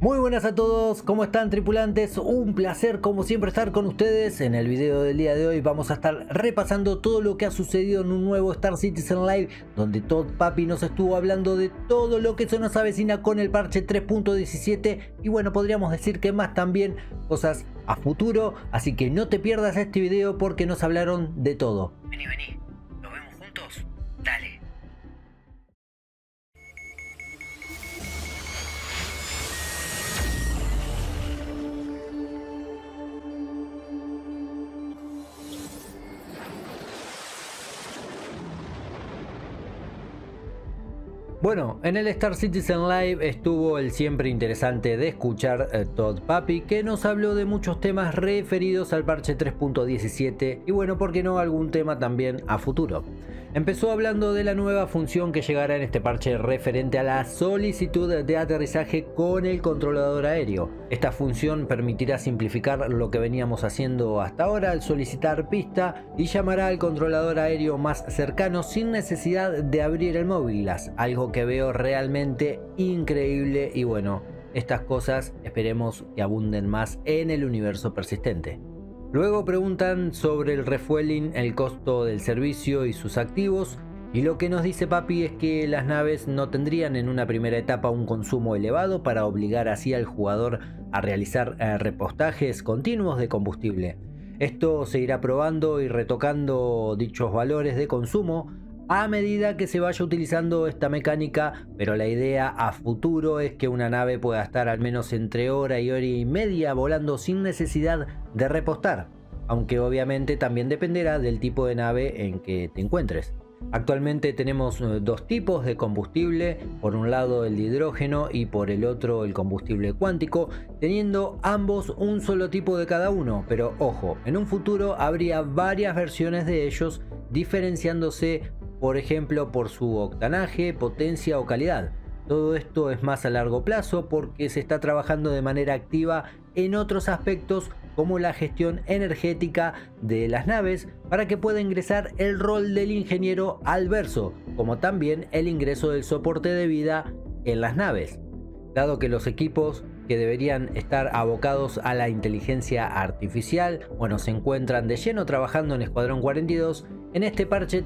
Muy buenas a todos, ¿cómo están, tripulantes? Un placer como siempre estar con ustedes. En el video del día de hoy vamos a estar repasando todo lo que ha sucedido en un nuevo Star Citizen Live, donde Todd Papi nos estuvo hablando de todo lo que se nos avecina con el parche 3.17 y bueno, podríamos decir que más también cosas a futuro, así que no te pierdas este video porque nos hablaron de todo. Vení, ¿lo vemos juntos? Dale. Bueno, en el Star Citizen Live estuvo el siempre interesante de escuchar Todd Papi, que nos habló de muchos temas referidos al parche 3.17 y bueno, ¿por qué no algún tema también a futuro? Empezó hablando de la nueva función que llegará en este parche referente a la solicitud de aterrizaje con el controlador aéreo. Esta función permitirá simplificar lo que veníamos haciendo hasta ahora al solicitar pista y llamará al controlador aéreo más cercano sin necesidad de abrir el Moving Glass, algo que veo realmente increíble y bueno, estas cosas esperemos que abunden más en el universo persistente. Luego preguntan sobre el refueling, el costo del servicio y sus activos, y lo que nos dice Papi es que las naves no tendrían en una primera etapa un consumo elevado para obligar así al jugador a realizar repostajes continuos de combustible. Esto se irá probando y retocando dichos valores de consumo a medida que se vaya utilizando esta mecánica, pero la idea a futuro es que una nave pueda estar al menos entre hora y media volando sin necesidad de repostar, aunque obviamente también dependerá del tipo de nave en que te encuentres. Actualmente tenemos dos tipos de combustible, por un lado el de hidrógeno y por el otro el combustible cuántico, teniendo ambos un solo tipo de cada uno, pero ojo, en un futuro habría varias versiones de ellos diferenciándose por ejemplo por su octanaje, potencia o calidad. Todo esto es más a largo plazo porque se está trabajando de manera activa en otros aspectos como la gestión energética de las naves para que pueda ingresar el rol del ingeniero al verso, como también el ingreso del soporte de vida en las naves. Dado que los equipos que deberían estar abocados a la inteligencia artificial, bueno, se encuentran de lleno trabajando en Escuadrón 42, en este parche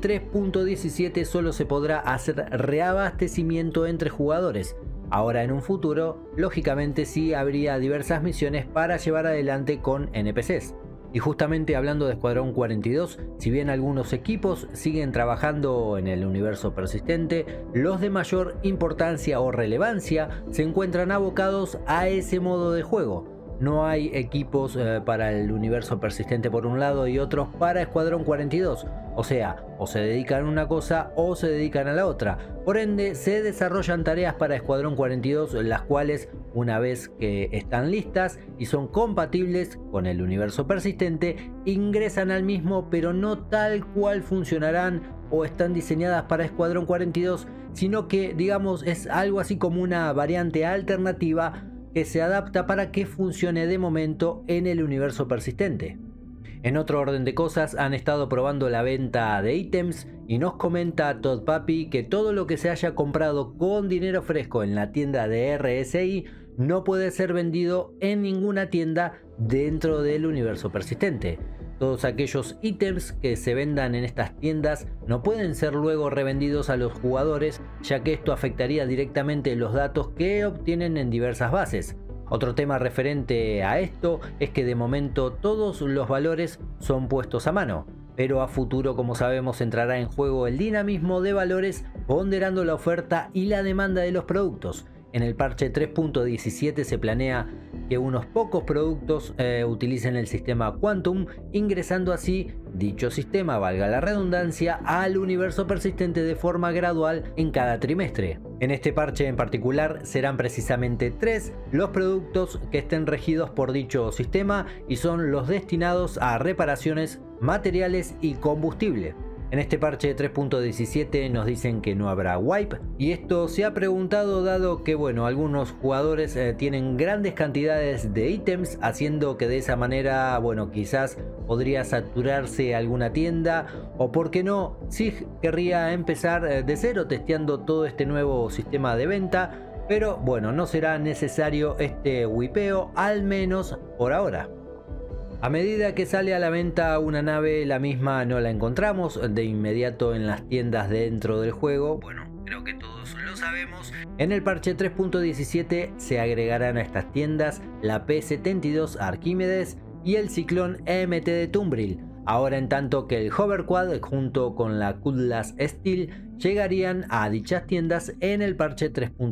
3.17 solo se podrá hacer reabastecimiento entre jugadores. Ahora en un futuro, lógicamente sí habría diversas misiones para llevar adelante con NPCs. Y justamente hablando de Escuadrón 42, si bien algunos equipos siguen trabajando en el universo persistente, los de mayor importancia o relevancia se encuentran abocados a ese modo de juego. No hay equipos para el universo persistente por un lado y otros para Escuadrón 42. O sea, o se dedican a una cosa o se dedican a la otra. Por ende, se desarrollan tareas para Escuadrón 42, las cuales, una vez que están listas y son compatibles con el universo persistente, ingresan al mismo, pero no tal cual funcionarán o están diseñadas para Escuadrón 42, sino que, digamos, es algo así como una variante alternativa que se adapta para que funcione de momento en el universo persistente. En otro orden de cosas, han estado probando la venta de ítems y nos comenta Todd Papi que todo lo que se haya comprado con dinero fresco en la tienda de RSI no puede ser vendido en ninguna tienda dentro del universo persistente. Todos aquellos ítems que se vendan en estas tiendas no pueden ser luego revendidos a los jugadores, ya que esto afectaría directamente los datos que obtienen en diversas bases. Otro tema referente a esto es que de momento todos los valores son puestos a mano, pero a futuro, como sabemos, entrará en juego el dinamismo de valores ponderando la oferta y la demanda de los productos. En el parche 3.17 se planea que unos pocos productos utilicen el sistema Quantum, ingresando así dicho sistema, valga la redundancia, al universo persistente de forma gradual en cada trimestre. En este parche en particular serán precisamente 3 los productos que estén regidos por dicho sistema y son los destinados a reparaciones, materiales y combustible. En este parche 3.17 nos dicen que no habrá wipe y esto se ha preguntado dado que bueno, algunos jugadores tienen grandes cantidades de ítems, haciendo que de esa manera bueno, quizás podría saturarse alguna tienda, o por qué no, SIG querría empezar de cero testeando todo este nuevo sistema de venta, pero bueno, no será necesario este whipeo, al menos por ahora. A medida que sale a la venta una nave, la misma no la encontramos de inmediato en las tiendas dentro del juego. Bueno, creo que todos lo sabemos. En el parche 3.17 se agregarán a estas tiendas la P-72 Arquímedes y el Ciclón EMT de Tumbril. Ahora, en tanto que el Hoverquad junto con la Cutlass Steel llegarían a dichas tiendas en el parche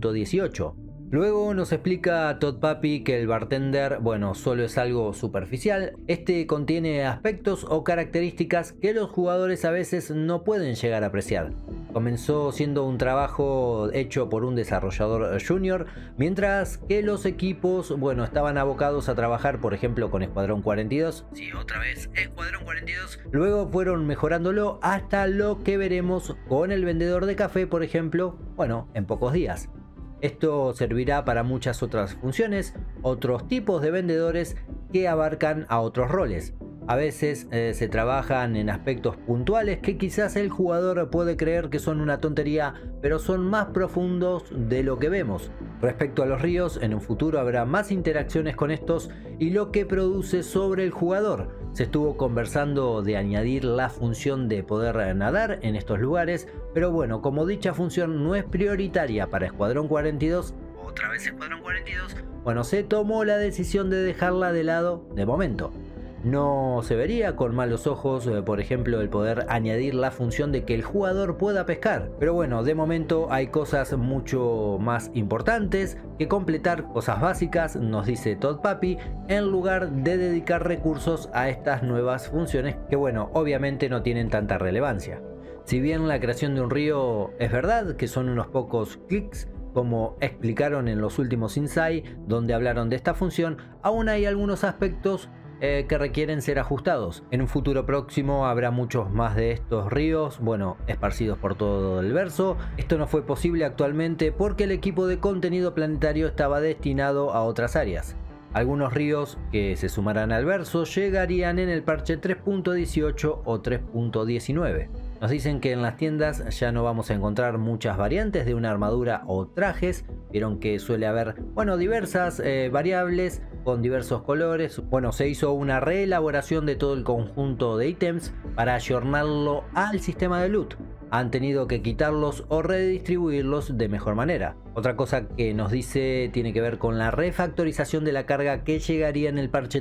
3.18. Luego nos explica Todd Papy que el bartender, bueno, solo es algo superficial. Este contiene aspectos o características que los jugadores a veces no pueden llegar a apreciar. Comenzó siendo un trabajo hecho por un desarrollador junior, mientras que los equipos, bueno, estaban abocados a trabajar, por ejemplo, con Escuadrón 42. Sí, otra vez, Escuadrón 42. Luego fueron mejorándolo hasta lo que veremos con el vendedor de café, por ejemplo, bueno, en pocos días. Esto servirá para muchas otras funciones, otros tipos de vendedores que abarcan a otros roles. A veces se trabajan en aspectos puntuales que quizás el jugador puede creer que son una tontería, pero son más profundos de lo que vemos. Respecto a los ríos, en un futuro habrá más interacciones con estos y lo que produce sobre el jugador. Se estuvo conversando de añadir la función de poder nadar en estos lugares, pero bueno, como dicha función no es prioritaria para Escuadrón 42, otra vez Escuadrón 42, bueno, se tomó la decisión de dejarla de lado de momento. No se vería con malos ojos, por ejemplo, el poder añadir la función de que el jugador pueda pescar. Pero bueno, de momento hay cosas mucho más importantes que completar, cosas básicas, nos dice Todd Papy, en lugar de dedicar recursos a estas nuevas funciones que, bueno, obviamente no tienen tanta relevancia. Si bien la creación de un río es verdad que son unos pocos clics, como explicaron en los últimos Inside, donde hablaron de esta función, aún hay algunos aspectos que requieren ser ajustados. En un futuro próximo habrá muchos más de estos ríos, bueno, esparcidos por todo el verso. Esto no fue posible actualmente porque el equipo de contenido planetario estaba destinado a otras áreas. Algunos ríos que se sumarán al verso llegarían en el parche 3.18 o 3.19. Nos dicen que en las tiendas ya no vamos a encontrar muchas variantes de una armadura o trajes. Vieron que suele haber, bueno, diversas variables con diversos colores. Bueno, se hizo una reelaboración de todo el conjunto de ítems para ayornarlo al sistema de loot. Han tenido que quitarlos o redistribuirlos de mejor manera. Otra cosa que nos dice tiene que ver con la refactorización de la carga que llegaría en el parche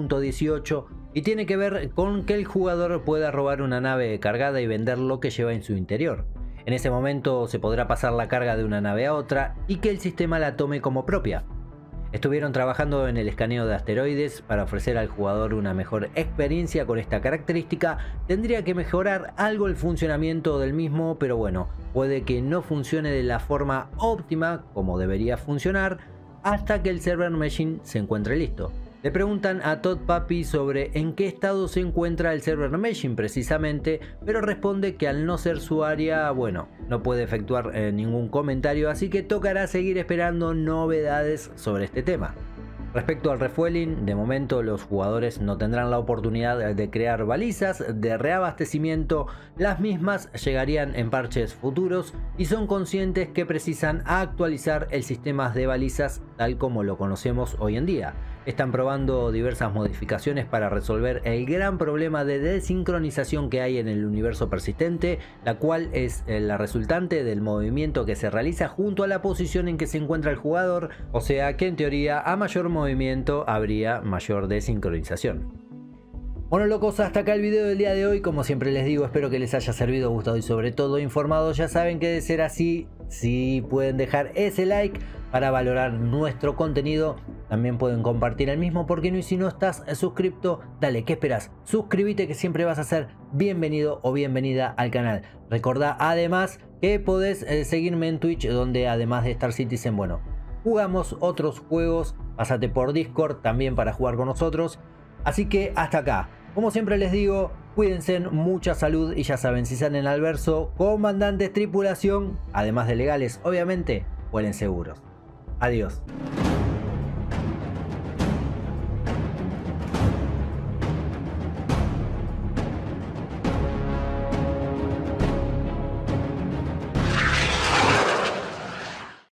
3.18 y tiene que ver con que el jugador pueda robar una nave cargada y vender lo que lleva en su interior. En ese momento se podrá pasar la carga de una nave a otra y que el sistema la tome como propia. Estuvieron trabajando en el escaneo de asteroides para ofrecer al jugador una mejor experiencia con esta característica. Tendría que mejorar algo el funcionamiento del mismo, pero bueno, puede que no funcione de la forma óptima como debería funcionar hasta que el server meshing se encuentre listo. Le preguntan a Todd Papy sobre en qué estado se encuentra el server meshing precisamente, pero responde que al no ser su área, bueno, no puede efectuar ningún comentario, así que tocará seguir esperando novedades sobre este tema. Respecto al refueling, de momento los jugadores no tendrán la oportunidad de crear balizas de reabastecimiento, las mismas llegarían en parches futuros y son conscientes que precisan actualizar el sistema de balizas tal como lo conocemos hoy en día. Están probando diversas modificaciones para resolver el gran problema de desincronización que hay en el universo persistente, la cual es la resultante del movimiento que se realiza junto a la posición en que se encuentra el jugador, o sea que en teoría a mayor movimiento habría mayor desincronización. Bueno locos, hasta acá el video del día de hoy. Como siempre les digo, espero que les haya servido, gustado y sobre todo informado. Ya saben que de ser así, si pueden dejar ese like para valorar nuestro contenido, también pueden compartir el mismo, porque no, y si no estás suscripto, dale, ¿qué esperas? Suscríbete, que siempre vas a ser bienvenido o bienvenida al canal. Recordá además que podés seguirme en Twitch, donde además de Star Citizen, bueno, jugamos otros juegos. Pásate por Discord también para jugar con nosotros. Así que hasta acá. Como siempre les digo, cuídense, mucha salud y ya saben, si salen al verso, comandantes, tripulación, además de legales, obviamente, vuelen seguros. Adiós.